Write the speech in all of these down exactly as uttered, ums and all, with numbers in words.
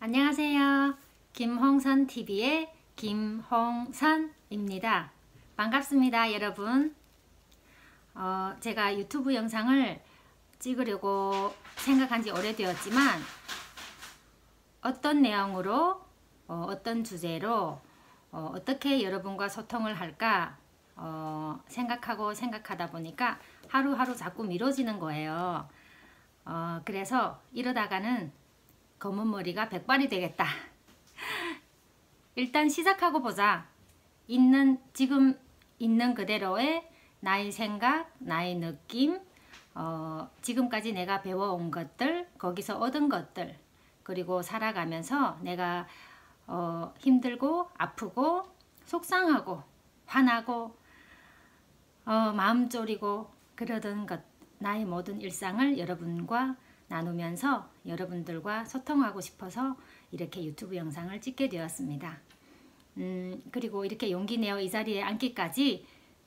안녕하세요. 김홍선티비의 김홍선입니다. 반갑습니다, 여러분. 어, 제가 유튜브 영상을 찍으려고 생각한 지 오래되었지만 어떤 내용으로 어, 어떤 주제로 어, 어떻게 여러분과 소통을 할까 어, 생각하고 생각하다 보니까 하루하루 자꾸 미뤄지는 거예요. 어, 그래서 이러다가는 검은 머리가 백발이 되겠다. 일단 시작하고 보자. 있는 지금 있는 그대로의 나의 생각, 나의 느낌, 어, 지금까지 내가 배워온 것들, 거기서 얻은 것들, 그리고 살아가면서 내가 어, 힘들고 아프고 속상하고 화나고 어, 마음 졸이고 그러던 것, 나의 모든 일상을 여러분과 나누면서 여러분들과 소통하고 싶어서 이렇게 유튜브 영상을 찍게 되었습니다. 음, 그리고 이렇게 용기 내어 이 자리에 앉기까지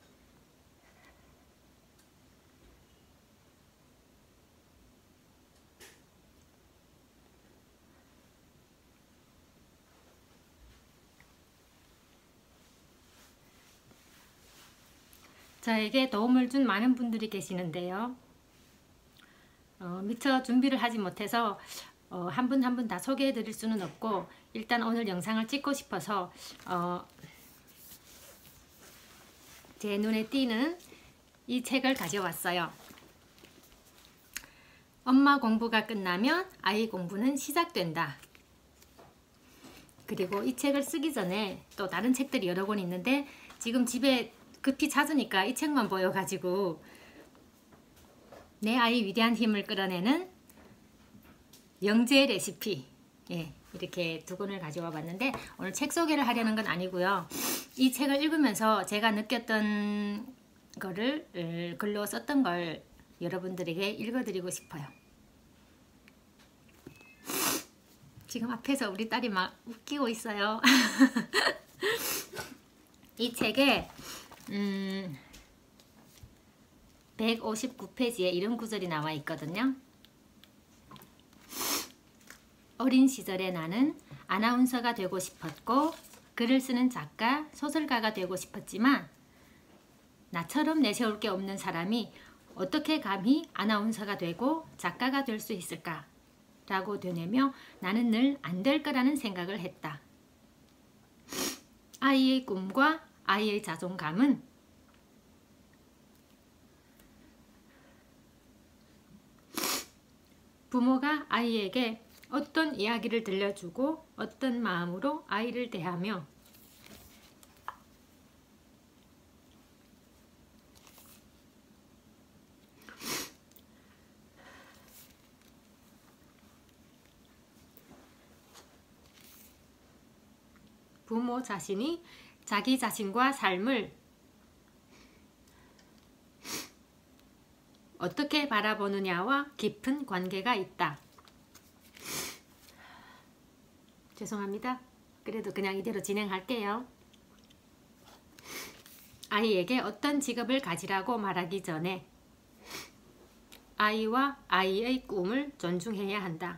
저에게 도움을 준 많은 분들이 계시는데요. 어, 미처 준비를 하지 못해서 어, 한 분 한 분 다 소개해 드릴 수는 없고 일단 오늘 영상을 찍고 싶어서 어, 제 눈에 띄는 이 책을 가져왔어요. 엄마 공부가 끝나면 아이 공부는 시작된다. 그리고 이 책을 쓰기 전에 또 다른 책들이 여러 권 있는데 지금 집에 급히 찾으니까 이 책만 보여가지고 내 아이 위대한 힘을 끌어내는 영재 레시피, 예, 이렇게 두 권을 가져와 봤는데 오늘 책 소개를 하려는 건 아니고요. 이 책을 읽으면서 제가 느꼈던 거를 글로 썼던 걸 여러분들에게 읽어드리고 싶어요. 지금 앞에서 우리 딸이 막 웃기고 있어요. 이 책에 음, 백오십구 페이지에 이런 구절이 나와 있거든요. 어린 시절에 나는 아나운서가 되고 싶었고 글을 쓰는 작가, 소설가가 되고 싶었지만 나처럼 내세울 게 없는 사람이 어떻게 감히 아나운서가 되고 작가가 될 수 있을까? 라고 되뇌며 나는 늘 안 될 거라는 생각을 했다. 아이의 꿈과 아이의 자존감은 부모가 아이에게 어떤 이야기를 들려주고 어떤 마음으로 아이를 대하며 부모 자신이 자기 자신과 삶을 어떻게 바라보느냐와 깊은 관계가 있다. 죄송합니다. 그래도 그냥 이대로 진행할게요. 아이에게 어떤 직업을 가지라고 말하기 전에 아이와 아이의 꿈을 존중해야 한다.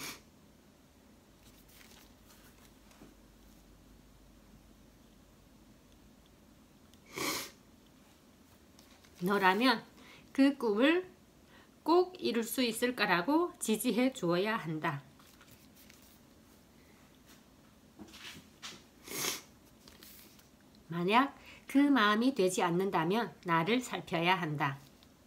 너라면 그 꿈을 꼭 이룰 수 있을 거라고 지지해 주어야 한다. 만약 그 마음이 되지 않는다면 나를 살펴야 한다.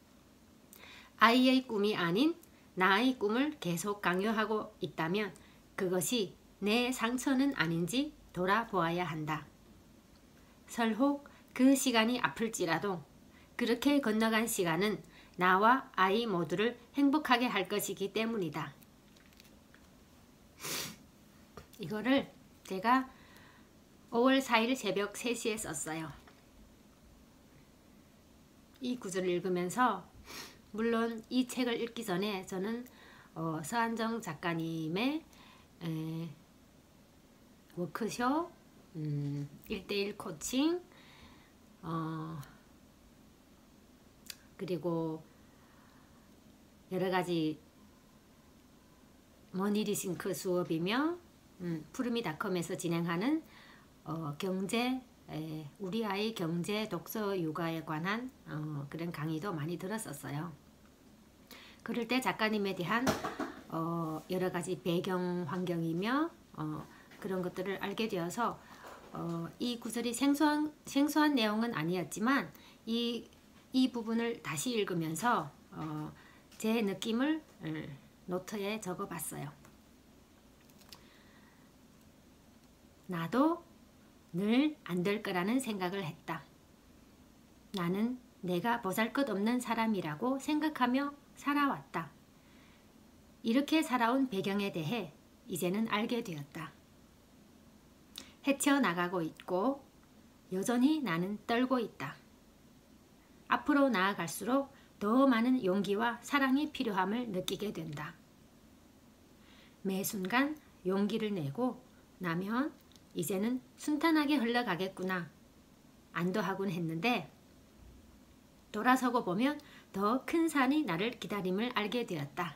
아이의 꿈이 아닌 나의 꿈을 계속 강요하고 있다면 그것이 내 상처는 아닌지 돌아보아야 한다. 설혹 그 시간이 아플지라도 그렇게 건너간 시간은 나와 아이 모두를 행복하게 할 것이기 때문이다. 이거를 제가 오월 사일 새벽 세 시에 썼어요. 이 구절을 읽으면서 물론 이 책을 읽기 전에 저는 어, 서한정 작가님의 에, 워크숍, 음, 일 대일 코칭, 어, 그리고 여러가지 머니리싱크 수업이며 음, 푸르미닷컴에서 진행하는 어, 경제, 에, 우리 아이 경제 독서 육아에 관한 어, 그런 강의도 많이 들었었어요. 그럴 때 작가님에 대한 어, 여러 가지 배경 환경이며 어, 그런 것들을 알게 되어서 어, 이 구절이 생소한, 생소한 내용은 아니었지만 이, 이 부분을 다시 읽으면서 어, 제 느낌을 음, 노트에 적어봤어요. 나도 늘 안 될 거라는 생각을 했다. 나는 내가 보잘것없는 사람이라고 생각하며 살아왔다. 이렇게 살아온 배경에 대해 이제는 알게 되었다. 헤쳐나가고 있고 여전히 나는 떨고 있다. 앞으로 나아갈수록 더 많은 용기와 사랑이 필요함을 느끼게 된다. 매 순간 용기를 내고 나면 이제는 순탄하게 흘러가겠구나 안도하곤 했는데 돌아서고 보면 더 큰 산이 나를 기다림을 알게 되었다.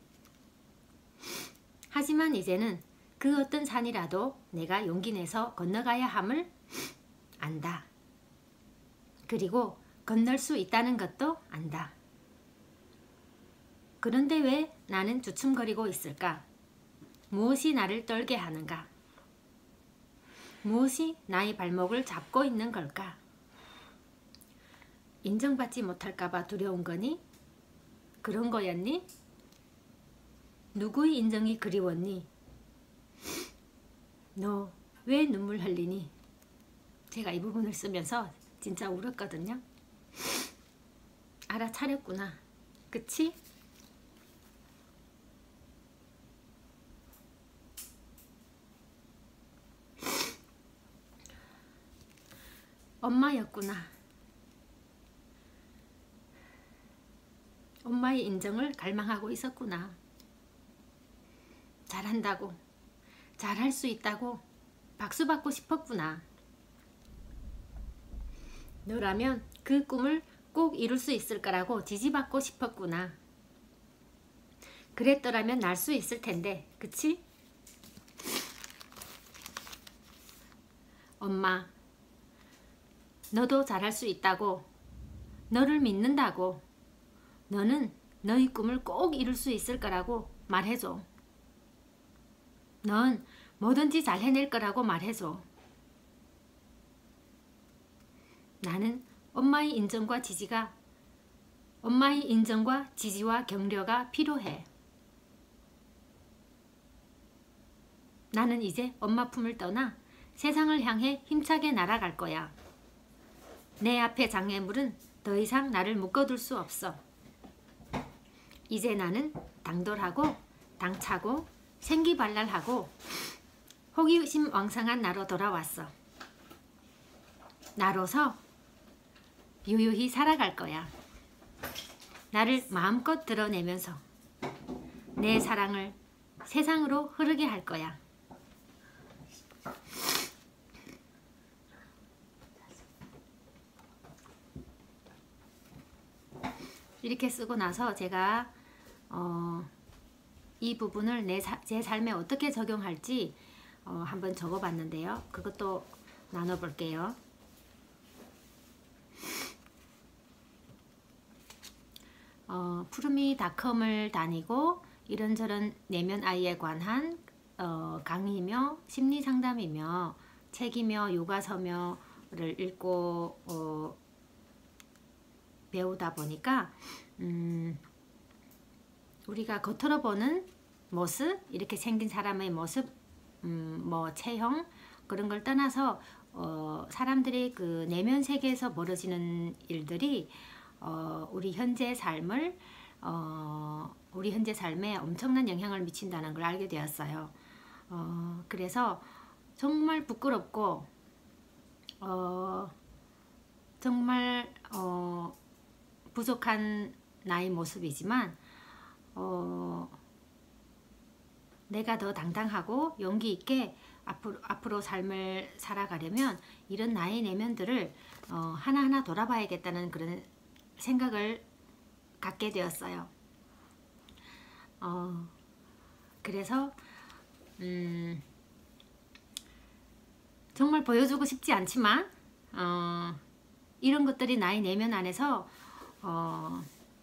하지만 이제는 그 어떤 산이라도 내가 용기 내서 건너가야 함을 안다. 그리고 건널 수 있다는 것도 안다. 그런데 왜 나는 주춤거리고 있을까? 무엇이 나를 떨게 하는가? 무엇이 나의 발목을 잡고 있는 걸까? 인정받지 못할까봐 두려운 거니? 그런 거였니? 누구의 인정이 그리웠니? 너 왜 눈물 흘리니? 제가 이 부분을 쓰면서 진짜 울었거든요. 알아차렸구나. 그치? 엄마였구나. 엄마의 인정을 갈망하고 있었구나. 잘한다고, 잘할 수 있다고 박수 받고 싶었구나. 너라면 그 꿈을 꼭 이룰 수 있을 거라고 지지받고 싶었구나. 그랬더라면 날 수 있을 텐데, 그치? 엄마, 너도 잘할 수 있다고, 너를 믿는다고, 너는 너의 꿈을 꼭 이룰 수 있을 거라고 말해줘. 넌 뭐든지 잘 해낼 거라고 말해줘. 나는 엄마의 인정과 지지가, 엄마의 인정과 지지와 격려가 필요해. 나는 이제 엄마 품을 떠나 세상을 향해 힘차게 날아갈 거야. 내 앞에 장애물은 더 이상 나를 묶어둘 수 없어. 이제 나는 당돌하고 당차고 생기발랄하고 호기심 왕성한 나로 돌아왔어. 나로서 유유히 살아갈 거야. 나를 마음껏 드러내면서 내 사랑을 세상으로 흐르게 할 거야. 이렇게 쓰고 나서 제가 어, 이 부분을 내 제 삶에 어떻게 적용할지 어, 한번 적어봤는데요. 그것도 나눠볼게요. 어, 푸르미닷컴을 다니고 이런저런 내면 아이에 관한 어, 강의며 심리상담이며 책이며 요가서며를 읽고 어, 배우다 보니까 음, 우리가 겉으로 보는 모습, 이렇게 생긴 사람의 모습, 음, 뭐 체형 그런 걸 떠나서 어, 사람들이 그 내면 세계에서 벌어지는 일들이 어, 우리 현재 삶을 어, 우리 현재 삶에 엄청난 영향을 미친다는 걸 알게 되었어요. 어, 그래서 정말 부끄럽고 어, 정말 어, 부족한 나의 모습이지만 어, 내가 더 당당하고 용기 있게 앞으로, 앞으로 삶을 살아가려면 이런 나의 내면들을 어, 하나하나 돌아봐야겠다는 그런 생각을 갖게 되었어요. 어, 그래서 음, 정말 보여주고 싶지 않지만 어, 이런 것들이 나의 내면 안에서 어,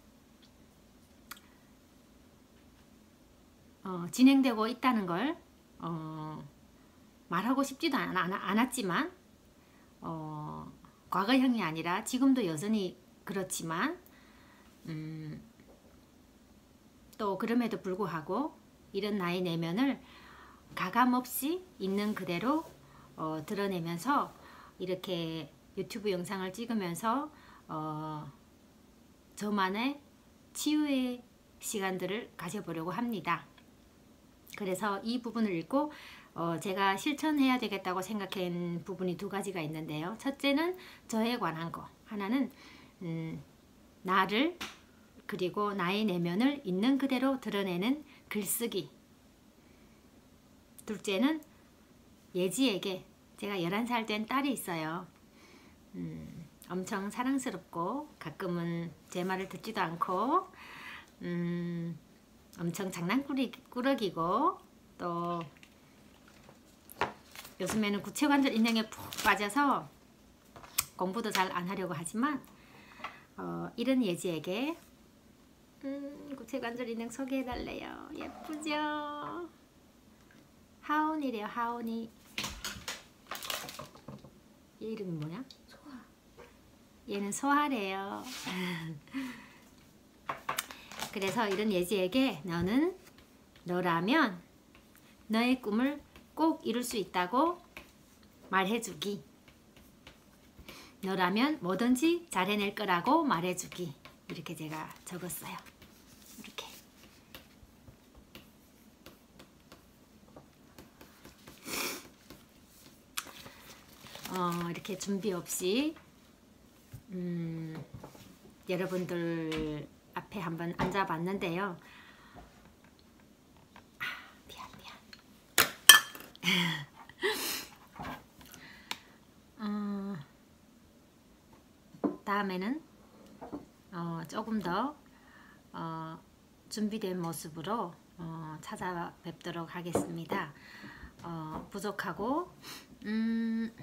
어, 진행되고 있다는 걸 어, 말하고 싶지도 않, 않, 않았지만 어, 과거형이 아니라 지금도 여전히 그렇지만 음, 또 그럼에도 불구하고 이런 나의 내면을 가감없이 있는 그대로 어, 드러내면서 이렇게 유튜브 영상을 찍으면서 어, 저만의 치유의 시간들을 가져보려고 합니다. 그래서 이 부분을 읽고 어, 제가 실천해야 되겠다고 생각한 부분이 두 가지가 있는데요. 첫째는 저에 관한 거, 하나는 음, 나를 그리고 나의 내면을 있는 그대로 드러내는 글쓰기, 둘째는 예지에게, 제가 열한 살 된 딸이 있어요. 음, 엄청 사랑스럽고 가끔은 제 말을 듣지도 않고 음, 엄청 장난꾸러기고 또 요즘에는 구체관절 인형에 푹 빠져서 공부도 잘 안 하려고 하지만 어, 이런 예지에게 음, 구체관절 인형 소개해달래요. 예쁘죠? 하온이래요. 하온이. 얘 이름이 뭐냐? 소하. 얘는 소하래요. 그래서 이런 예지에게 너는 너라면 너의 꿈을 꼭 이룰 수 있다고 말해주기, 너라면 뭐든지 잘 해낼 거라고 말해주기, 이렇게 제가 적었어요. 이렇게 어, 이렇게 준비 없이 음, 여러분들 앞에 한번 앉아봤는데요. 아, 미안 미안. 어, 다음에는 어, 조금 더 어, 준비된 모습으로 어, 찾아뵙도록 하겠습니다. 어, 부족하고 음,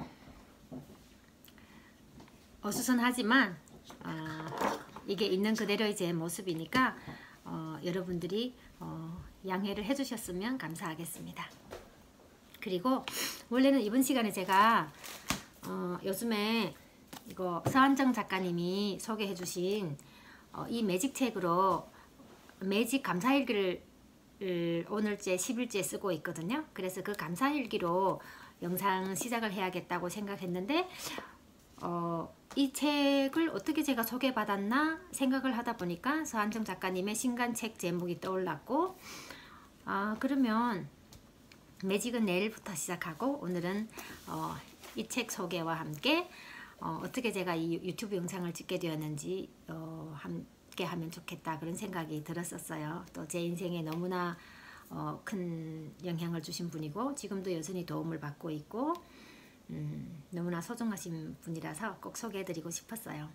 어수선하지만 어, 이게 있는 그대로의 제 모습이니까 어, 여러분들이 어, 양해를 해주셨으면 감사하겠습니다. 그리고 원래는 이번 시간에 제가 어, 요즘에 이거 서한정 작가님이 소개해 주신 어, 이 매직책으로 매직 감사일기를 오늘째 십 일째 쓰고 있거든요. 그래서 그 감사일기로 영상 시작을 해야겠다고 생각했는데 어, 이 책을 어떻게 제가 소개받았나 생각을 하다 보니까 서한정 작가님의 신간책 제목이 떠올랐고, 아 그러면 매직은 내일부터 시작하고 오늘은 어, 이 책 소개와 함께 어, 어떻게 제가 이 유튜브 영상을 찍게 되었는지 어, 함께 하면 좋겠다 그런 생각이 들었었어요. 또 제 인생에 너무나 어, 큰 영향을 주신 분이고 지금도 여전히 도움을 받고 있고 음, 너무나 소중하신 분이라서 꼭 소개해드리고 싶었어요.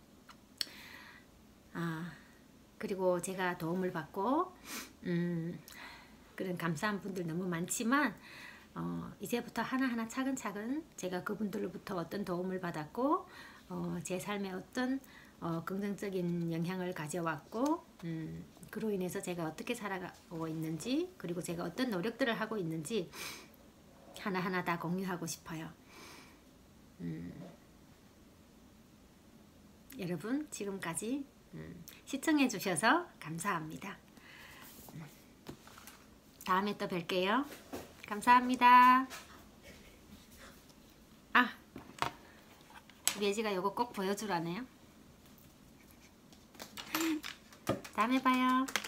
아, 그리고 제가 도움을 받고 음, 그런 감사한 분들 너무 많지만 어, 이제부터 하나하나 차근차근 제가 그분들로부터 어떤 도움을 받았고 어, 제 삶에 어떤 어, 긍정적인 영향을 가져왔고 음, 그로 인해서 제가 어떻게 살아가고 있는지 그리고 제가 어떤 노력들을 하고 있는지 하나하나 다 공유하고 싶어요. 음, 여러분 지금까지 음, 시청해 주셔서 감사합니다. 음, 다음에 또 뵐게요. 감사합니다. 아, 예지가 이거 꼭 보여주라네요. 다음에 봐요.